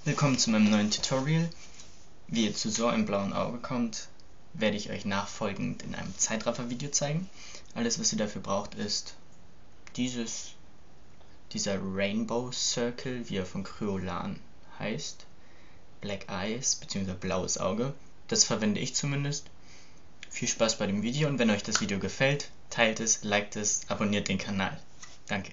Willkommen zu meinem neuen Tutorial. Wie ihr zu so einem blauen Auge kommt, werde ich euch nachfolgend in einem Zeitraffer-Video zeigen. Alles, was ihr dafür braucht, ist dieser Rainbow Circle, wie er von Kryolan heißt. Black Eyes bzw. blaues Auge. Das verwende ich zumindest. Viel Spaß bei dem Video und wenn euch das Video gefällt, teilt es, liked es, abonniert den Kanal. Danke.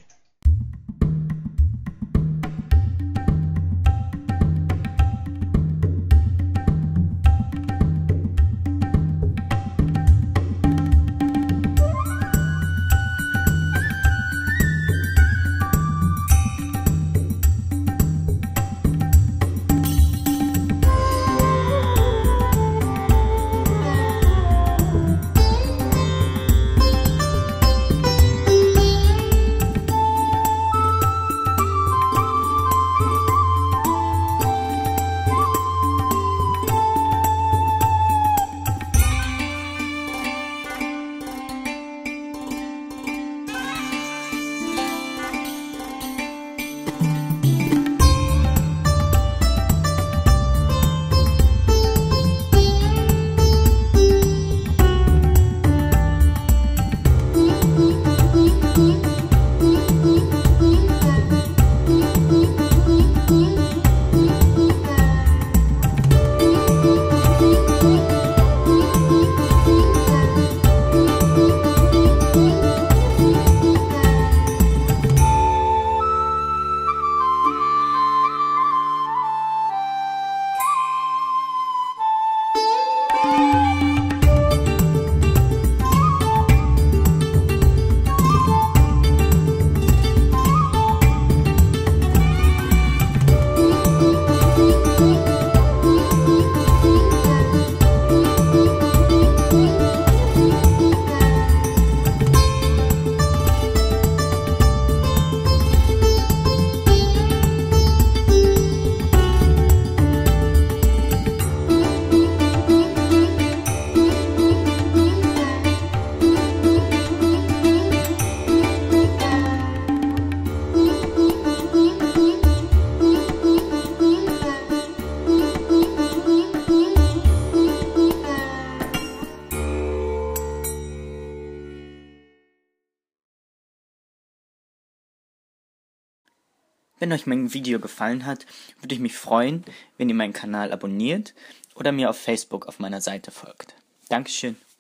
Wenn euch mein Video gefallen hat, würde ich mich freuen, wenn ihr meinen Kanal abonniert oder mir auf Facebook auf meiner Seite folgt. Dankeschön.